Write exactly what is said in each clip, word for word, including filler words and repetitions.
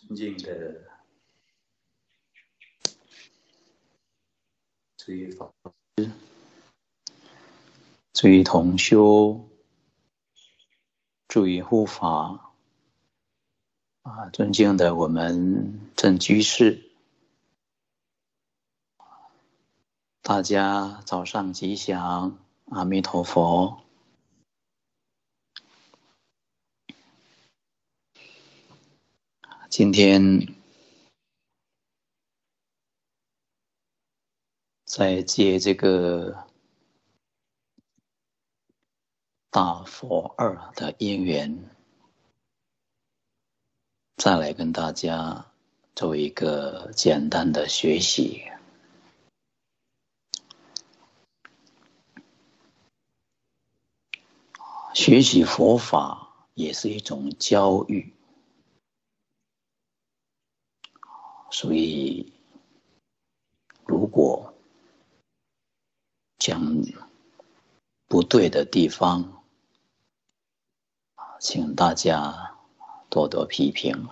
尊敬的诸位法师、诸位同修、诸位护法啊，尊敬的我们正居士，大家早上吉祥，阿弥陀佛。今天在借这个大佛二的因缘，再来跟大家做一个简单的学习。学习佛法也是一种教育，所以如果讲不对的地方，请大家多多批评。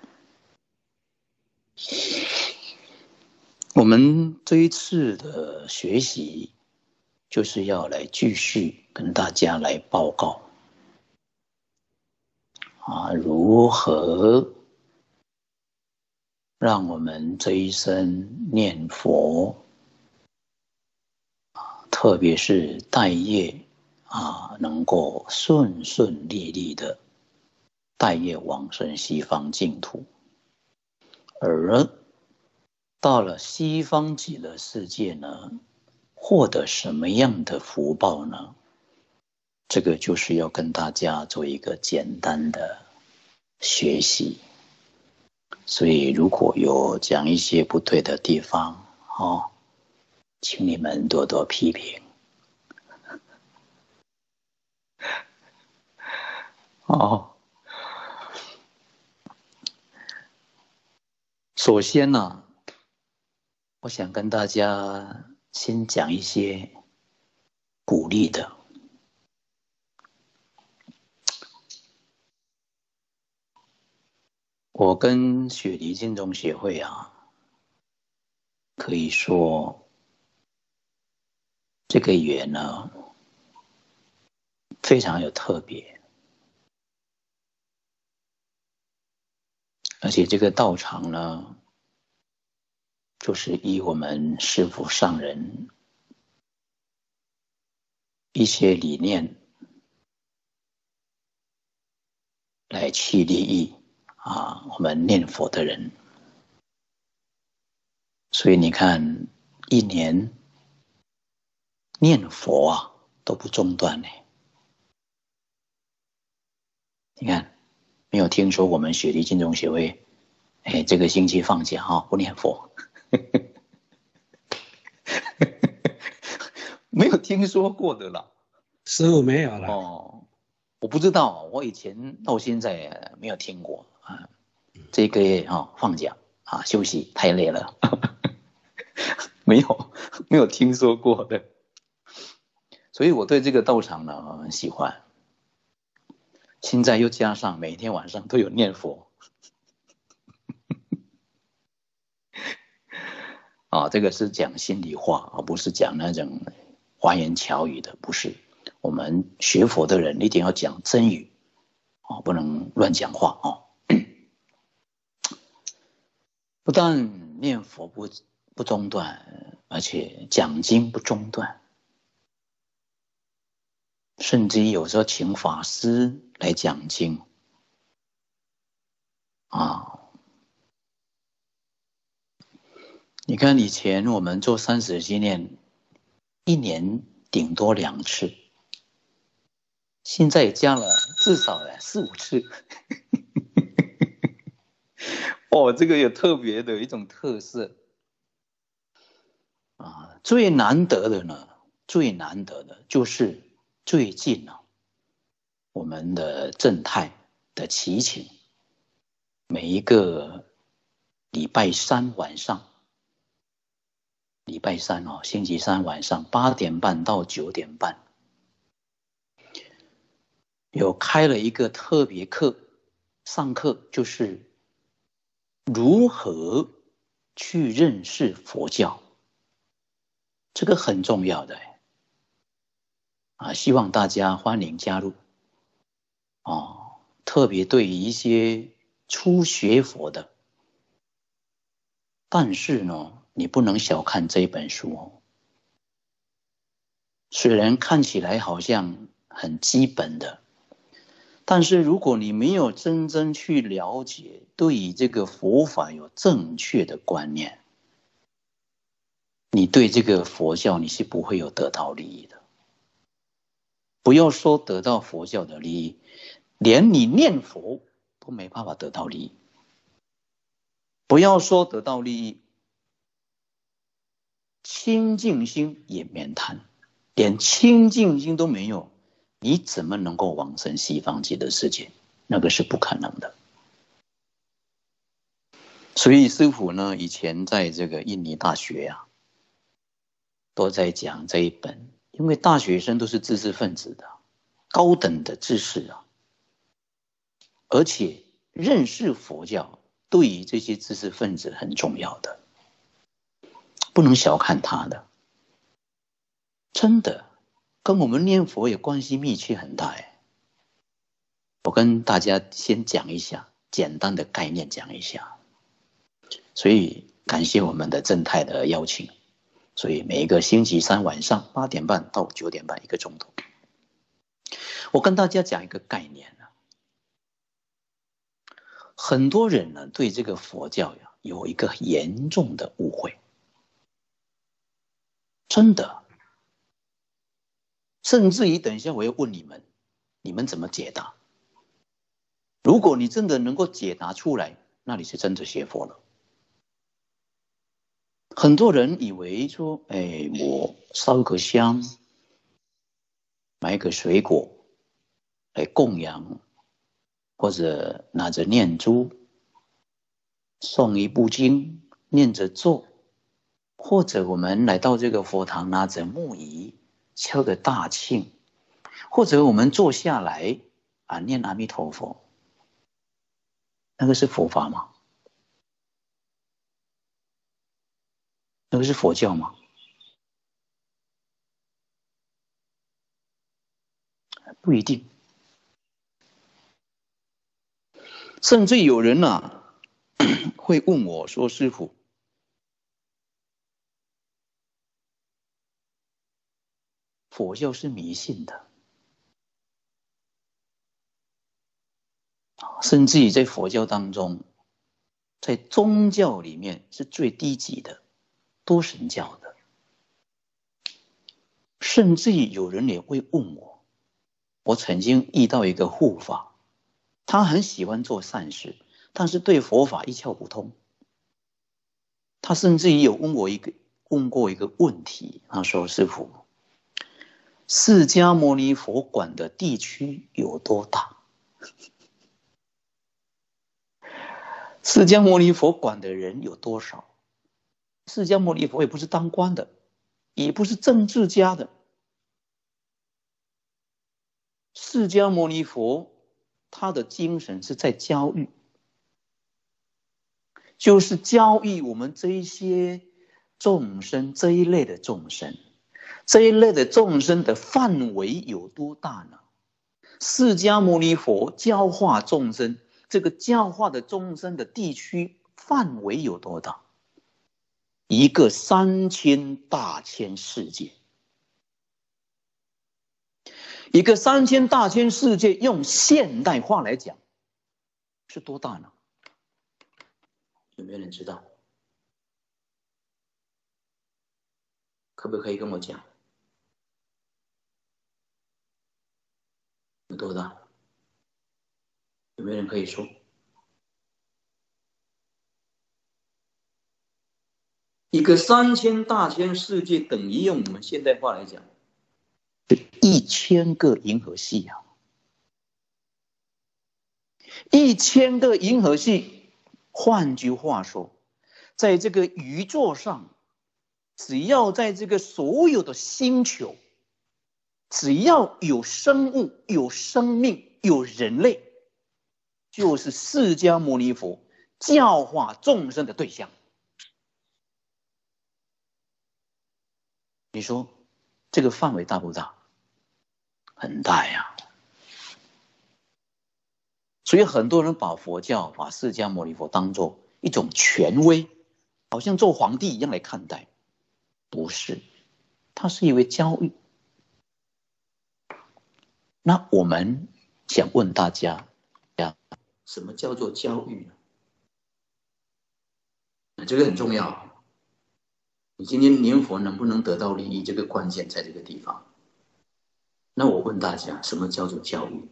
我们这一次的学习就是要来继续跟大家来报告啊，如何让我们这一生念佛，特别是带业啊，能够顺顺利利的带业往生西方净土，而到了西方极乐世界呢，获得什么样的福报呢？这个就是要跟大家做一个简单的学习。所以如果有讲一些不对的地方，哦，请你们多多批评。哦，首先呢，我想跟大家先讲一些鼓励的。我跟雪梨净宗协会啊，可以说这个缘呢非常有特别，而且这个道场呢，就是以我们师父上人一些理念来去利益啊我们念佛的人。所以你看，一年念佛啊都不中断呢。你看，没有听说我们雪梨净宗协会，哎，这个星期放假啊，不念佛，没有听说过的啦。 师父没有了。 哦，我不知道，我以前到现在没有听过啊。这个月啊放假啊休息，太累了，没有没有听说过的。所以我对这个道场呢很喜欢。现在又加上每天晚上都有念佛啊，这个是讲心里话，而不是讲那种花言巧语的，不是。我们学佛的人一定要讲真语啊，不能乱讲话啊。不但念佛不不中断，而且讲经不中断，甚至有时候请法师来讲经啊。你看以前我们做三十纪念，一年顶多两次，现在加了至少四五次。哦，这个有特别的一种特色啊！最难得的呢，最难得的就是最近啊，我们的正太的祈请，每一个礼拜三晚上，礼拜三哦，星期三晚上八点半到九点半，有开了一个特别课，上课就是如何去认识佛教，这个很重要的啊，希望大家欢迎加入哦。特别对于一些初学佛的，但是呢，你不能小看这本书哦。虽然看起来好像很基本的，但是如果你没有真正去了解，对于这个佛法有正确的观念，你对这个佛教你是不会有得到利益的。不要说得到佛教的利益，连你念佛都没办法得到利益。不要说得到利益，清净心也免谈，连清净心都没有，你怎么能够往生西方极乐世界？那个是不可能的。所以师父呢，以前在这个印尼大学啊，都在讲这一本，因为大学生都是知识分子的，高等的知识啊，而且认识佛教对于这些知识分子很重要的，不能小看它的，真的跟我们念佛也关系密切很大哎。我跟大家先讲一下简单的概念，讲一下。所以感谢我们的正太的邀请，所以每一个星期三晚上八点半到九点半一个钟头，我跟大家讲一个概念啊。很多人呢对这个佛教呀有一个严重的误会，真的，甚至于等一下我要问你们，你们怎么解答？如果你真的能够解答出来，那你是真的学佛了。很多人以为说，哎，我烧个香，买个水果来供养，或者拿着念珠诵一部经，念着咒，或者我们来到这个佛堂拿着木鱼敲个大磬，或者我们坐下来啊念阿弥陀佛，那个是佛法吗？那个是佛教吗？不一定。甚至有人啊会问我说，师父，佛教是迷信的，甚至于在佛教当中，在宗教里面是最低级的，多神教的。甚至于有人也会问我，我曾经遇到一个护法，他很喜欢做善事，但是对佛法一窍不通。他甚至于有问我一个问过一个问题，他说，师父，释迦牟尼佛管的地区有多大？释迦牟尼佛管的人有多少？释迦牟尼佛也不是当官的，也不是政治家的。释迦牟尼佛他的精神是在教育，就是教育我们这一些众生，这一类的众生，这一类的众生的范围有多大呢？释迦牟尼佛教化众生，这个教化的众生的地区范围有多大？一个三千大千世界。一个三千大千世界，用现代化来讲是多大呢？有没有人知道？可不可以跟我讲有多大？有没有人可以说？一个三千大千世界等于用我们现代化来讲是一千个银河系啊！一千个银河系，换句话说，在这个宇宙上，只要在这个所有的星球，只要有生物、有生命、有人类，就是释迦牟尼佛教化众生的对象。你说这个范围大不大？很大呀。所以很多人把佛教、把释迦牟尼佛当作一种权威，好像做皇帝一样来看待。不是，它是一位教育。那我们想问大家，什么叫做教育呢？这个很重要。你今天念佛能不能得到利益，这个关键在这个地方。那我问大家，什么叫做教育？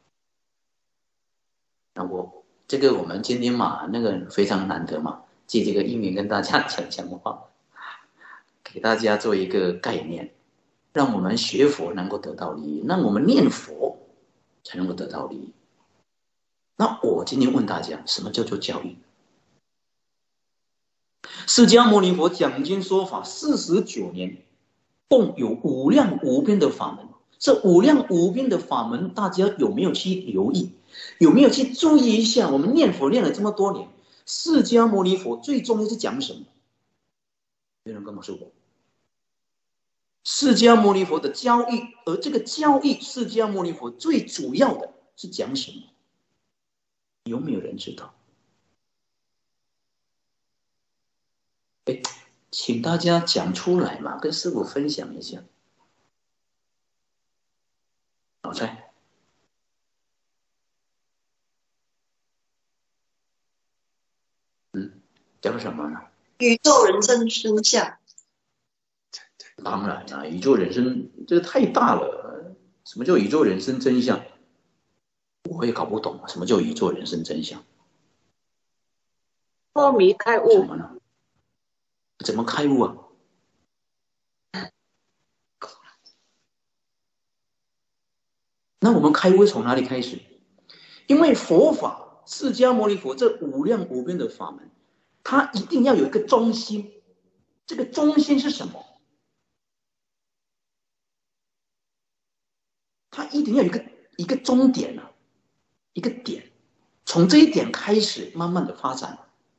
那我这个我们今天嘛，那个非常难得嘛，借这个因缘跟大家讲讲话，给大家做一个概念，让我们学佛能够得到利益，让我们念佛才能够得到利益。那我今天问大家，什么叫做教育？释迦牟尼佛讲经说法四十九年，共有无量无边的法门。这无量无边的法门，大家有没有去留意？有没有去注意一下？我们念佛念了这么多年，释迦牟尼佛最重要是讲什么？有人跟我说过，释迦牟尼佛的教义，而这个教义，释迦牟尼佛最主要的是讲什么？有没有人知道？哎，请大家讲出来嘛，跟师父分享一下。老蔡，嗯，讲什么呢？ 宇宙人生真相。 当然啦、啊，宇宙人生这个太大了。什么叫宇宙人生真相？我也搞不懂，什么叫宇宙人生真相？ 破迷开悟。 什么呢？怎么开悟啊？那我们开悟从哪里开始？因为佛法，释迦牟尼佛这无量无边的法门，它一定要有一个中心。这个中心是什么？它一定要有一个一个终点啊，一个点，从这一点开始，慢慢的发展。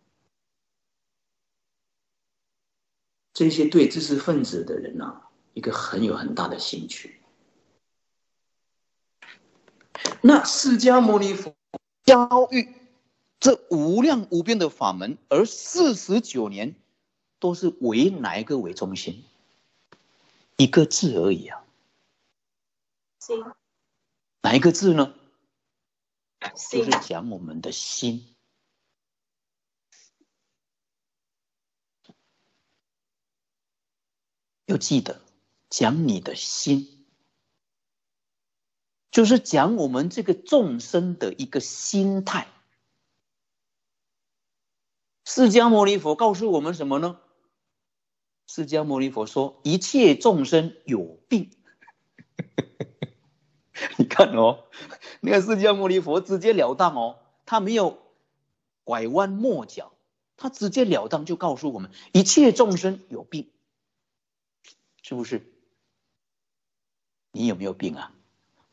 这些对知识分子的人啊，一个很有很大的兴趣。那释迦牟尼佛教育这无量无边的法门，而四十九年都是为哪一个为中心？一个字而已啊。 心。 哪一个字呢？ 心。 就是讲我们的心。要记得，讲你的心，就是讲我们这个众生的一个心态。释迦牟尼佛告诉我们什么呢？释迦牟尼佛说，一切众生有病。你看哦，那个释迦牟尼佛直截了当哦，他没有拐弯抹角，他直截了当就告诉我们，一切众生有病。是不是？你有没有病啊？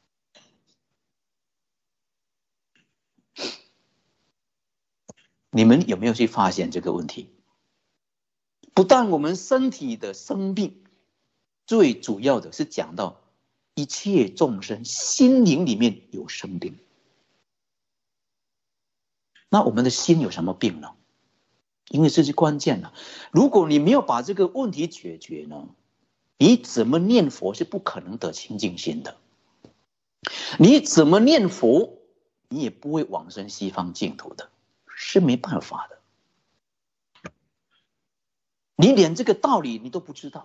你们有没有去发现这个问题？不但我们身体的生病，最主要的是讲到一切众生心灵里面有生病。那我们的心有什么病呢？因为这是关键的。如果你没有把这个问题解决呢，你怎么念佛是不可能得清净心的。你怎么念佛，你也不会往生西方净土的，是没办法的。你连这个道理你都不知道。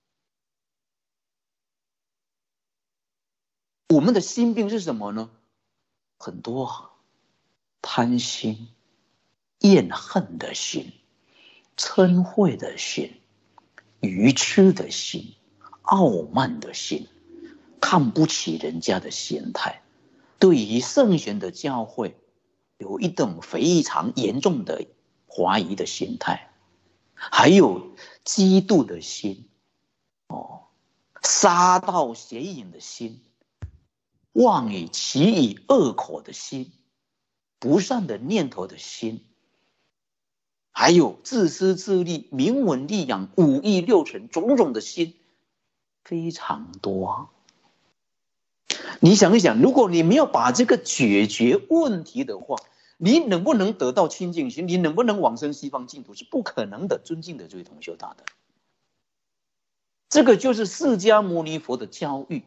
我们的心病是什么呢？很多啊，贪心、厌恨的心、嗔恚的心、愚痴的心、傲慢的心、看不起人家的心态，对于圣贤的教诲有一种非常严重的怀疑的心态，还有嫉妒的心，哦，杀盗邪淫的心，妄语绮语恶口的心，不善的念头的心， 还有自私自利、名闻利养、五欲六尘种种的心非常多啊。你想一想，如果你没有把这个解决问题的话，你能不能得到清净心？你能不能往生西方净土？是不可能的。尊敬的这位同修大德，这个就是释迦牟尼佛的教育。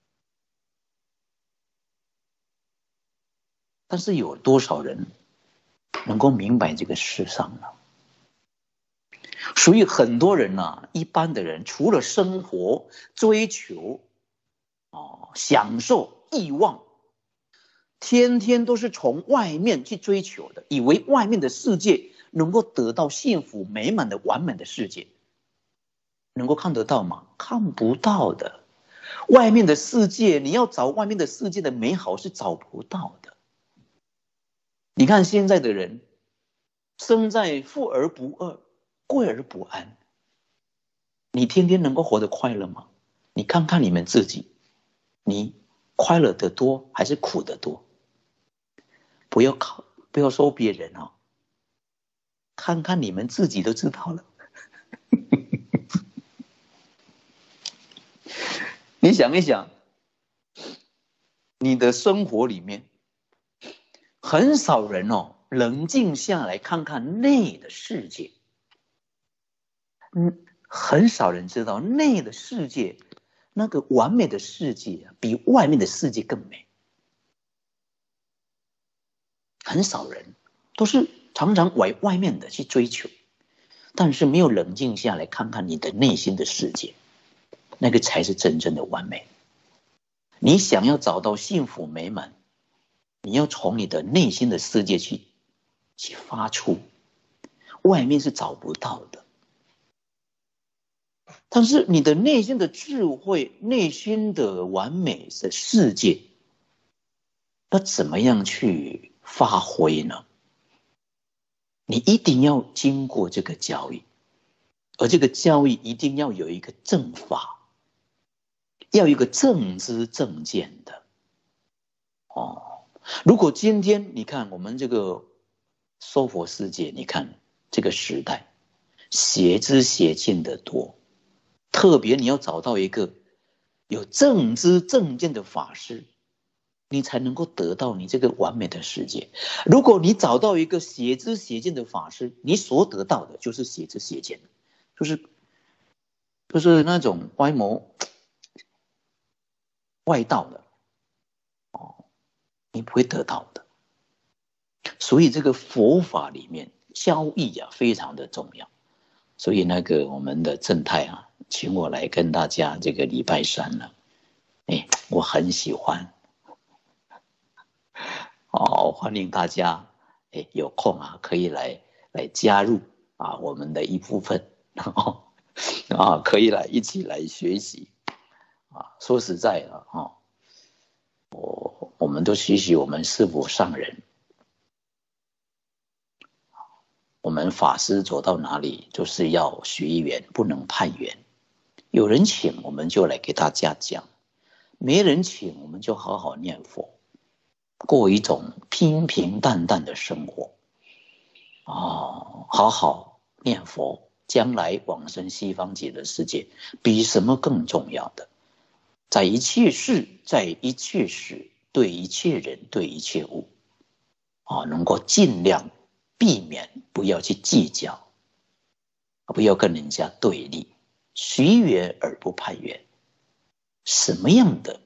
但是有多少人能够明白这个世上呢？所以很多人啊，一般的人除了生活追求、哦、享受欲望，天天都是从外面去追求的，以为外面的世界能够得到幸福美满的完美的世界，能够看得到吗？看不到的。外面的世界，你要找外面的世界的美好是找不到的。你看现在的人，生在富而不饿，贵而不安，你天天能够活得快乐吗？你看看你们自己，你快乐得多还是苦得多？不要靠，不要说别人哦，看看你们自己都知道了。你想一想，你的生活里面，很少人哦，冷静下来看看内的世界。嗯，很少人知道内的世界，那个完美的世界啊，比外面的世界更美。很少人都是常常往外面的去追求，但是没有冷静下来看看你的内心的世界，那个才是真正的完美。你想要找到幸福美满，你要从你的内心的世界去去发出，外面是找不到的。但是你的内心的智慧，内心的完美的世界，要怎么样去发挥呢？你一定要经过这个教育，而这个教育一定要有一个正法，要有一个正知正见的。哦，如果今天你看我们这个娑婆世界，你看这个时代，邪知邪见的多，特别你要找到一个有正知正见的法师，你才能够得到你这个完美的世界。如果你找到一个邪知邪见的法师，你所得到的就是邪知邪见，就是就是那种歪谋外道的哦，你不会得到的。所以这个佛法里面教义啊非常的重要。所以那个我们的正太啊，请我来跟大家这个礼拜三了，哎，我很喜欢。哦，欢迎大家，哎，有空啊可以来来加入啊我们的一部分，哦、啊可以来一起来学习啊。说实在的啊，我我们都学习我们师父上人，我们法师走到哪里就是要随缘，不能派缘。有人请我们就来给大家讲，没人请我们就好好念佛，过一种平平淡淡的生活。哦，好好念佛，将来往生西方极乐世界，比什么更重要的？在一切事，在一切时，对一切人，对一切物，啊，能够尽量避免，不要去计较，不要跟人家对立，随缘而不派缘。什么样的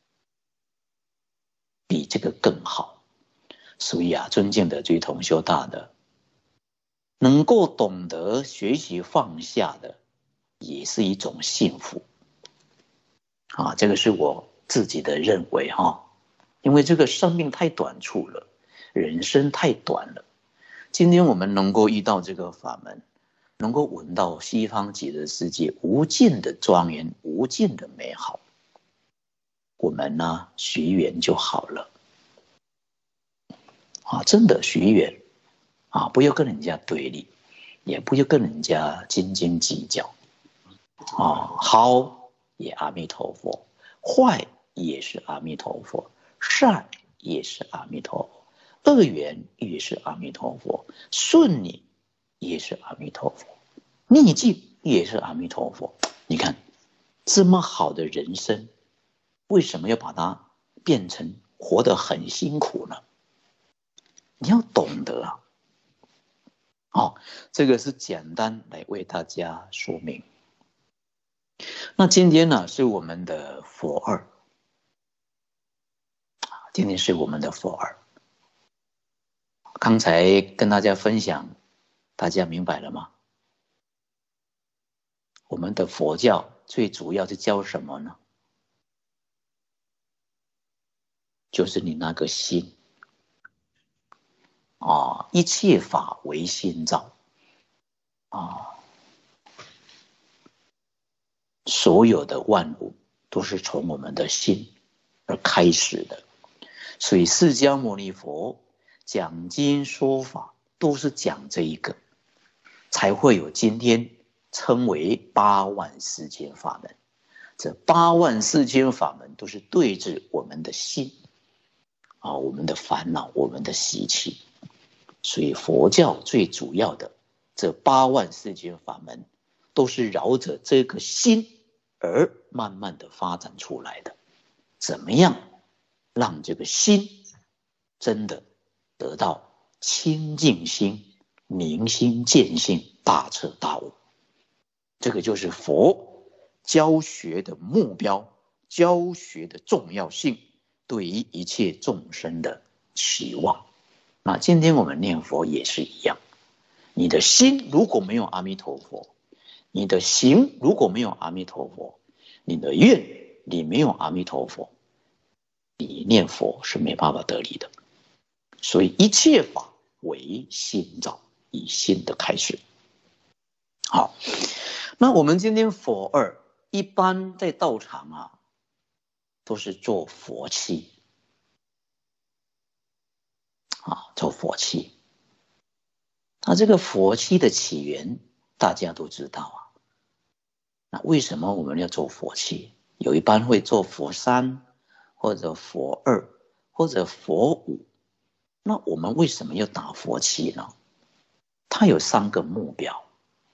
比这个更好？所以啊，尊敬的这位同修大的，能够懂得学习放下的，也是一种幸福啊！这个是我自己的认为哈、啊，因为这个生命太短促了，人生太短了。今天我们能够遇到这个法门，能够闻到西方极乐世界无尽的庄严，无尽的美好，我们呢随缘就好了啊！真的随缘啊，不要跟人家对立，也不要跟人家斤斤计较啊。好也阿弥陀佛，坏也是阿弥陀佛，善也是阿弥陀佛，恶缘也是阿弥陀佛，顺你也是阿弥陀佛，逆境也是阿弥陀佛。你看这么好的人生，为什么要把它变成活得很辛苦呢？你要懂得啊。好，这个是简单来为大家说明。那今天呢是我们的佛二，今天是我们的佛二。刚才跟大家分享，大家明白了吗？我们的佛教最主要是教什么呢？就是你那个心啊，一切法唯心造啊，所有的万物都是从我们的心而开始的。所以释迦牟尼佛讲经说法都是讲这一个，才会有今天称为八万四千法门。这八万四千法门都是对治我们的心啊，我们的烦恼，我们的习气。所以佛教最主要的这八万四千法门都是绕着这个心而慢慢的发展出来的。怎么样让这个心真的得到清净心、明心见性、大彻大悟？这个就是佛教学的目标，教学的重要性，对于一切众生的期望。那今天我们念佛也是一样，你的心如果没有阿弥陀佛，你的行如果没有阿弥陀佛，你的愿你没有阿弥陀佛，你念佛是没办法得力的。所以一切法唯心造，以心的开始。好，那我们今天佛二一般在道场啊，都是做佛器啊，做佛器。那这个佛器的起源大家都知道啊。那为什么我们要做佛器？有一般会做佛三，或者佛二，或者佛五。那我们为什么要打佛器呢？它有三个目标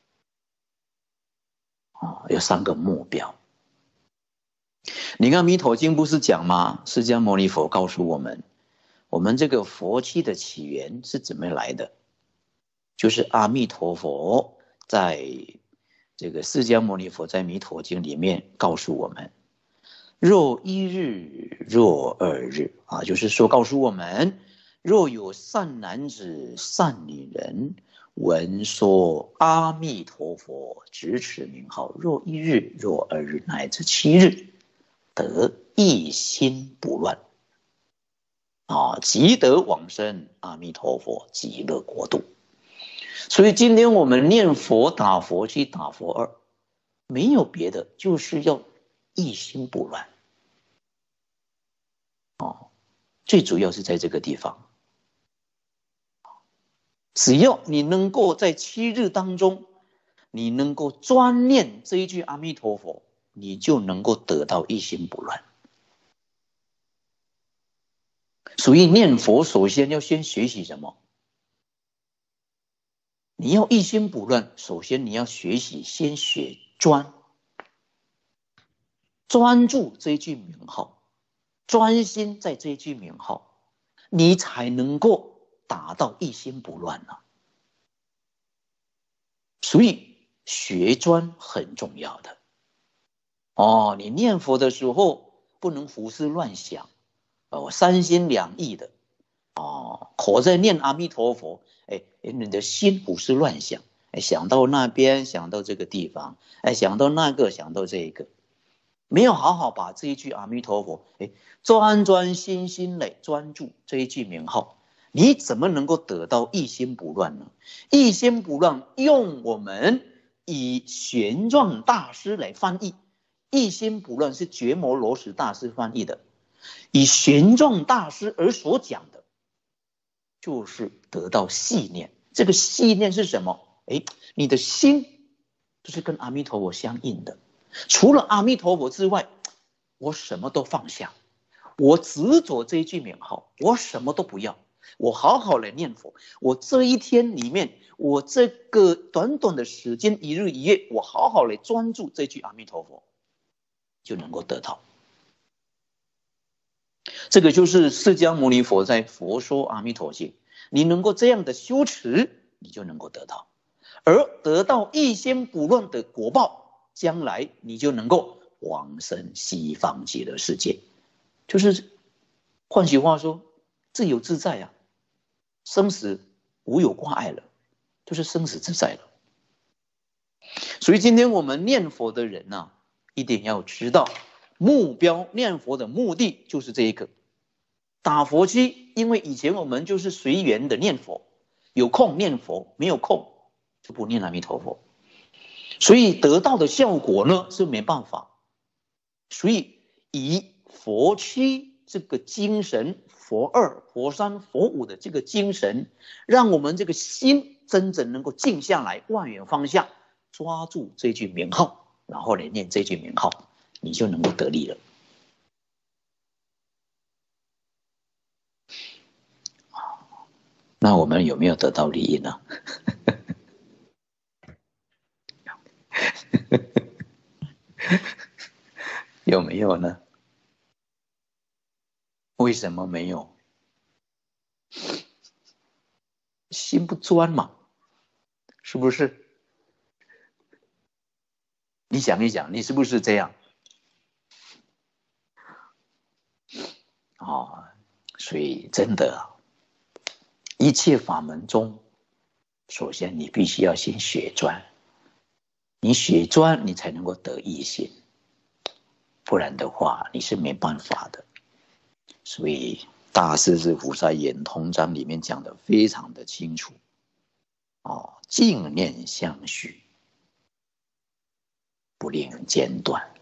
啊，有三个目标。你看《弥陀经》不是讲吗？释迦牟尼佛告诉我们，我们这个佛器的起源是怎么来的？就是阿弥陀佛在这个释迦牟尼佛在《弥陀经》里面告诉我们，若一日，若二日啊，就是说告诉我们，若有善男子、善女人闻说阿弥陀佛执持名号，若一日，若二日，乃至七日，得一心不乱啊，即得往生阿弥陀佛极乐国度。所以今天我们念佛打佛七打佛二，没有别的，就是要一心不乱哦，最主要是在这个地方。只要你能够在七日当中，你能够专念这一句阿弥陀佛，你就能够得到一心不乱。所以念佛首先要先学习什么？你要一心不乱，首先你要学习，先学专，专注这一句名号，专心在这一句名号，你才能够达到一心不乱啊。所以学专很重要的哦。你念佛的时候不能胡思乱想哦，三心两意的哦，口在念阿弥陀佛，哎，你的心胡思乱想，哎，想到那边，想到这个地方，哎，想到那个，想到这个，没有好好把这一句阿弥陀佛，哎，专专心心来专注这一句名号，你怎么能够得到一心不乱呢？一心不乱，用我们以玄奘大师来翻译，一心不乱是觉摩罗什大师翻译的，以玄奘大师而所讲的，就是得到细念。这个细念是什么？哎，你的心就是跟阿弥陀佛相应的。除了阿弥陀佛之外，我什么都放下，我执着这一句名号，我什么都不要， 我好好来念佛，我这一天里面，我这个短短的时间，一日一夜，我好好来专注这句阿弥陀佛，就能够得到。这个就是释迦牟尼佛在《佛说阿弥陀经》，你能够这样的修持，你就能够得到，而得到一心不乱的果报，将来你就能够往生西方极乐世界。就是换句话说，自由自在啊，生死无有挂碍了，就是生死自在了。所以今天我们念佛的人啊，一定要知道目标，念佛的目的就是这一个。打佛机，因为以前我们就是随缘的念佛，有空念佛，没有空就不念阿弥陀佛，所以得到的效果呢是没办法。所以以佛七这个精神，佛二、佛三、佛五的这个精神，让我们这个心真正能够静下来，万缘方向，抓住这句名号，然后来念这句名号，你就能够得力了。那我们有没有得到利益呢？有没有呢？为什么没有？心不专嘛，是不是？你想一想，你是不是这样？哦，所以真的啊，一切法门中，首先你必须要先学专，你学专，你才能够得一心，不然的话，你是没办法的。所以大势至菩萨圆通章里面讲的非常的清楚，哦，净念相续，不令间断。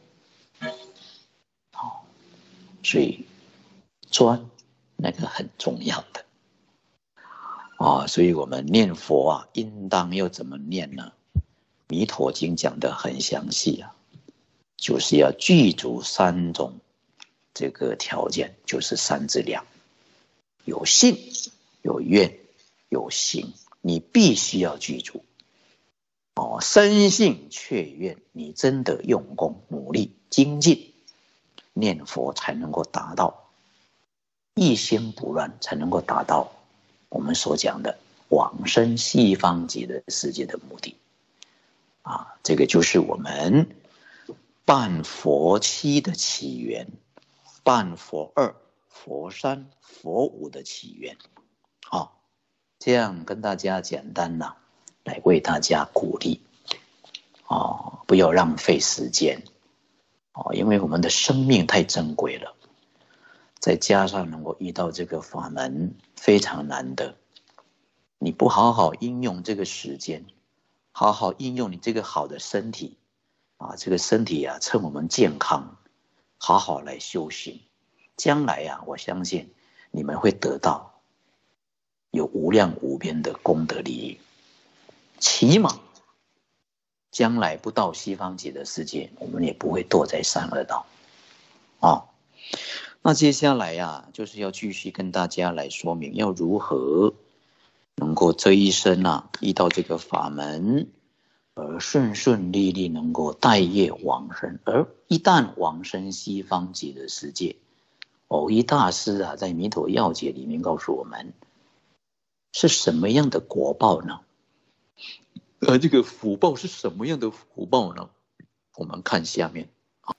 哦，所以专那个很重要的。啊、哦，所以我们念佛啊，应当要怎么念呢？弥陀经讲得很详细啊，就是要具足三种这个条件，就是三资粮，有信、有愿、有行，你必须要具足。哦，深信确愿，你真的用功努力精进，念佛才能够达到一心不乱，才能够达到我们所讲的往生西方极乐世界的目的啊，这个就是我们办佛七的起源，办佛二、佛三、佛五的起源。好、哦，这样跟大家简单呢，来为大家鼓励哦，不要浪费时间哦，因为我们的生命太珍贵了。再加上能够遇到这个法门非常难得，你不好好应用这个时间，好好应用你这个好的身体啊，这个身体啊，趁我们健康，好好来修行，将来啊，我相信你们会得到有无量无边的功德利益，起码将来不到西方极乐世界，我们也不会堕在三恶道啊。那接下来呀、啊，就是要继续跟大家来说明，要如何能够这一生啊，遇到这个法门，而顺顺利利能够带业往生，而一旦往生西方极乐世界，藕益大师啊，在《弥陀要解》里面告诉我们，是什么样的果报呢？而这个福报是什么样的福报呢？我们看下面。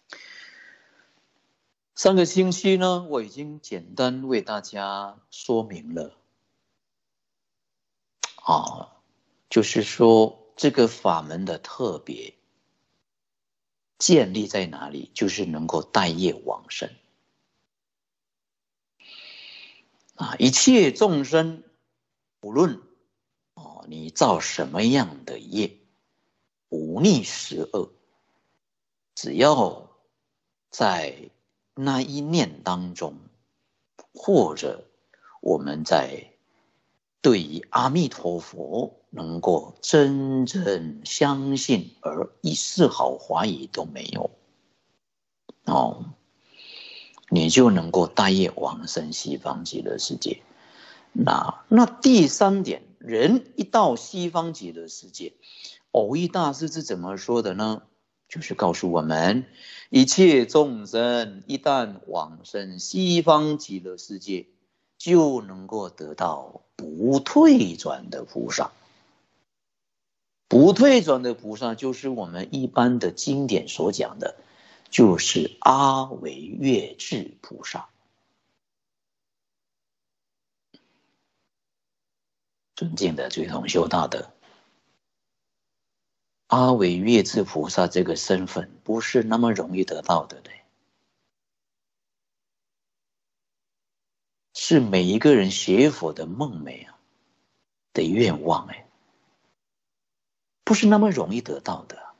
上个星期呢，我已经简单为大家说明了啊，就是说这个法门的特别建立在哪里，就是能够带业往生啊，一切众生无论哦你造什么样的业，忤逆十恶，只要在那一念当中，或者我们在对于阿弥陀佛能够真正相信，而一丝毫怀疑都没有哦，你就能够带业往生西方极乐世界。 那那第三点，人一到西方极乐世界，蕅益大师是怎么说的呢？就是告诉我们，一切众生一旦往生西方极乐世界，就能够得到不退转的菩萨。不退转的菩萨，就是我们一般的经典所讲的，就是阿惟越致菩萨。尊敬的最同修大德，阿惟越致菩萨这个身份不是那么容易得到的，对，是每一个人学佛的梦寐啊的愿望，哎，不是那么容易得到的。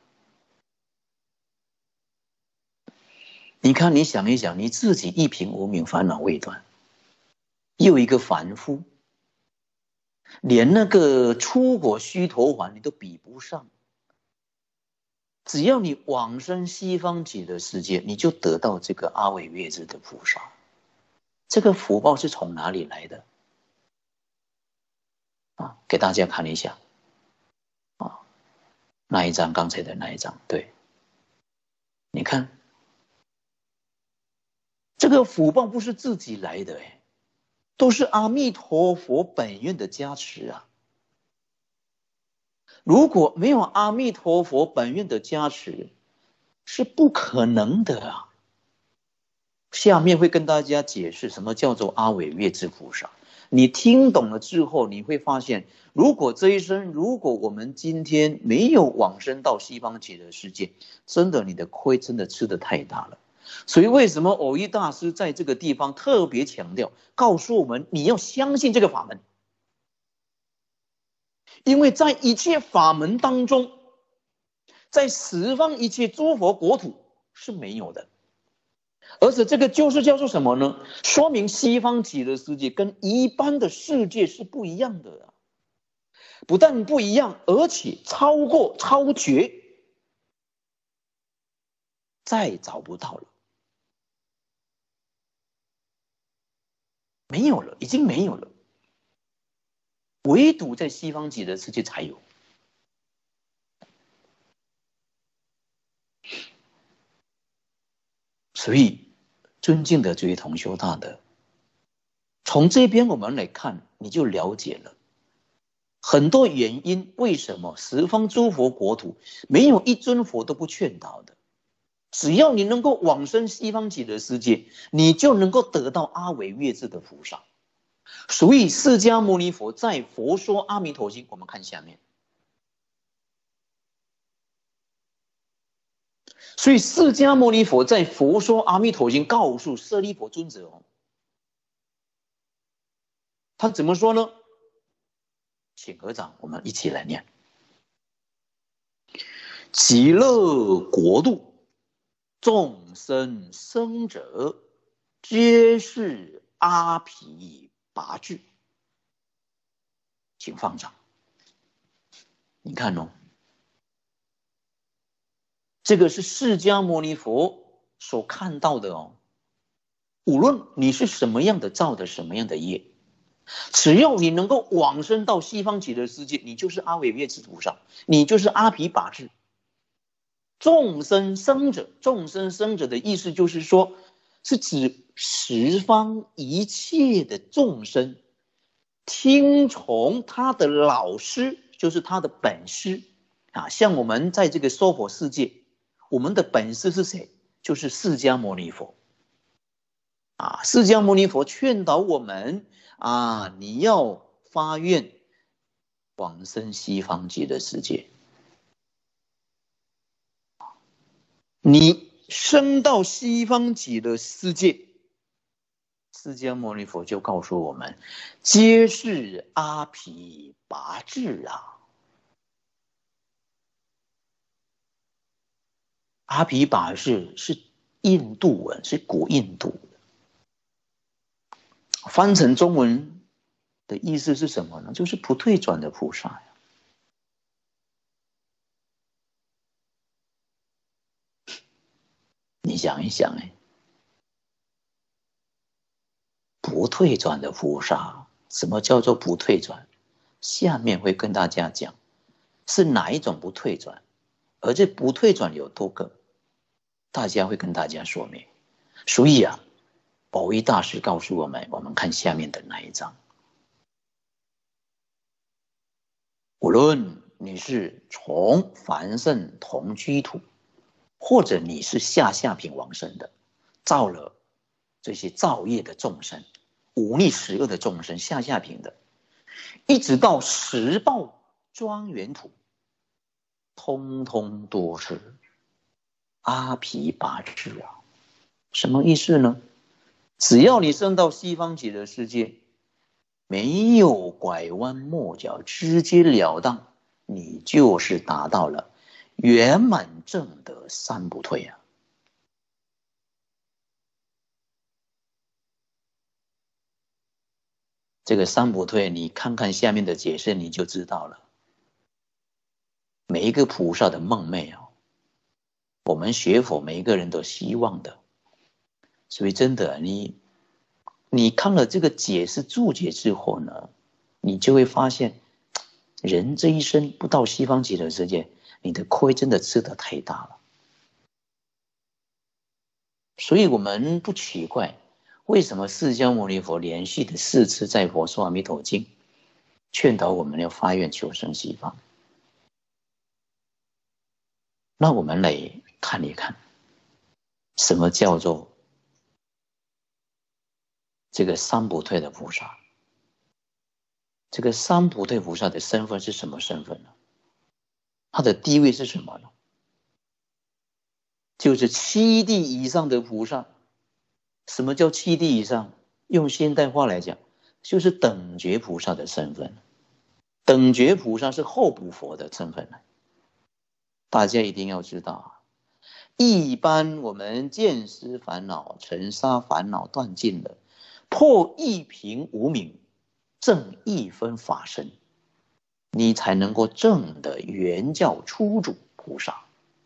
你看，你想一想，你自己一贫无明，烦恼未断，又一个凡夫，连那个出国须陀洹你都比不上。只要你往生西方极乐世界，你就得到这个阿惟越致的菩萨。这个福报是从哪里来的？啊，给大家看一下。啊，那一张，刚才的那一张，对，你看，这个福报不是自己来的，哎，都是阿弥陀佛本愿的加持啊。如果没有阿弥陀佛本愿的加持，是不可能的啊。下面会跟大家解释什么叫做阿惟越致菩萨。你听懂了之后，你会发现，如果这一生，如果我们今天没有往生到西方极乐世界，真的你的亏真的吃得太大了。所以为什么蕅益大师在这个地方特别强调，告诉我们你要相信这个法门。因为在一切法门当中，在十方一切诸佛国土是没有的。而且这个就是叫做什么呢？说明西方极乐世界跟一般的世界是不一样的啊！不但不一样，而且超过、超绝，再找不到了，没有了，已经没有了。唯独在西方极乐世界才有。所以，尊敬的这位同修大德，从这边我们来看，你就了解了很多原因，为什么十方诸佛国土没有一尊佛都不劝导的。只要你能够往生西方极乐世界，你就能够得到阿惟越致的菩萨。所以释迦牟尼佛在《佛说阿弥陀经》，我们看下面。所以释迦牟尼佛在《佛说阿弥陀经》告诉舍利弗尊者哦，他怎么说呢？请合掌，我们一起来念：极乐国度，众生生者，皆是阿毗跋致。请放掌。你看哦，这个是释迦牟尼佛所看到的哦。无论你是什么样的造的什么样的业，只要你能够往生到西方极乐世界，你就是阿惟越致菩萨，你就是阿毗跋致。众生生者，众生生者的意思就是说，是指十方一切的众生听从他的老师，就是他的本师啊。像我们在这个娑婆世界，我们的本师是谁？就是释迦牟尼佛啊。释迦牟尼佛劝导我们啊，你要发愿往生西方极乐世界。你升到西方极乐世界，释迦牟尼佛就告诉我们，皆是阿毗跋致啊。阿毗跋致是印度文，是古印度的，翻成中文的意思是什么呢？就是不退转的菩萨呀。你想一想，哎，不退转的菩萨什么叫做不退转？下面会跟大家讲是哪一种不退转，而这不退转有多个，大家会跟大家说明。所以啊，宝一大师告诉我们，我们看下面的那一章，无论你是从凡圣同居土，或者你是下下品往生的，造了这些造业的众生，忤逆十恶的众生，下下品的，一直到十报庄严土，通通都是阿毗跋致啊。什么意思呢？只要你升到西方极乐世界，没有拐弯抹角，直截了当，你就是达到了圆满正德三不退啊。这个三不退，你看看下面的解释，你就知道了。每一个菩萨的梦寐啊，我们学佛每一个人都希望的。所以真的，你你看了这个解释注解之后呢，你就会发现，人这一生不到西方极乐世界，你的亏真的吃得太大了。所以我们不奇怪，为什么释迦牟尼佛连续的四次在佛说阿弥陀经，劝导我们要发愿求生西方。那我们来看一看，什么叫做这个三不退的菩萨？这个三不退菩萨的身份是什么身份呢？他的地位是什么呢？就是七地以上的菩萨。什么叫七地以上？用现代话来讲，就是等觉菩萨的身份。等觉菩萨是后补佛的身份。大家一定要知道啊，一般我们见思烦恼、尘沙烦恼断尽了，破一品无明，正一分法身，你才能够证得原教初主菩萨。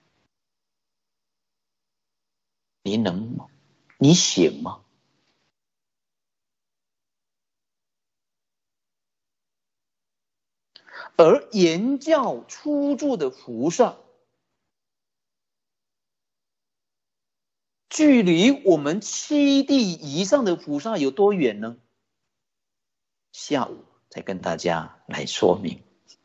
你能吗？你行吗？而原教初住的菩萨，距离我们七地以上的菩萨有多远呢？下午再跟大家来说明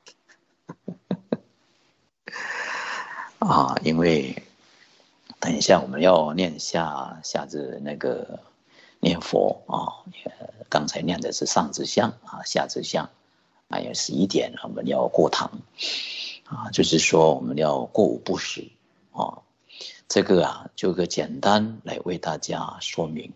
啊，因为等一下我们要念下下至那个念佛啊，刚才念的是上至香啊，下至香，还有十一点我们要过堂啊，就是说我们要过午不食啊，这个啊就个简单来为大家说明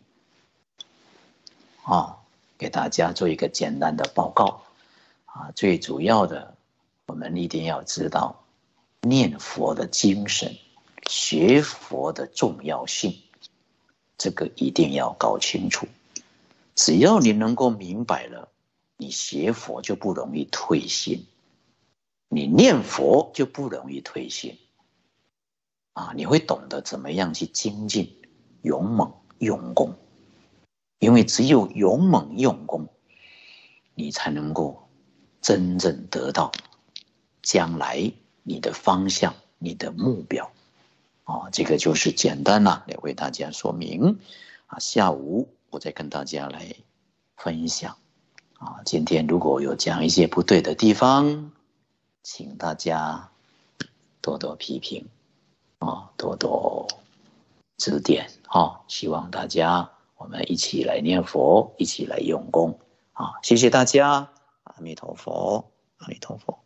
啊。给大家做一个简单的报告啊，最主要的，我们一定要知道念佛的精神，学佛的重要性，这个一定要搞清楚。只要你能够明白了，你学佛就不容易退心，你念佛就不容易退心啊，你会懂得怎么样去精进、勇猛、用功。因为只有勇猛用功，你才能够真正得到将来你的方向、你的目标啊，这个就是简单了，来为大家说明啊。下午我再跟大家来分享啊。今天如果有讲一些不对的地方，请大家多多批评啊，多多指点啊。希望大家我们一起来念佛，一起来用功啊！谢谢大家，阿弥陀佛，阿弥陀佛。